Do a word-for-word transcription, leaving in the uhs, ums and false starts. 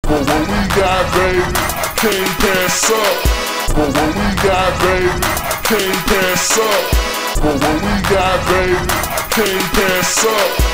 But what we got, baby, can't pass up. But what we got, baby, can't pass up. But what we got, baby, can't pass up.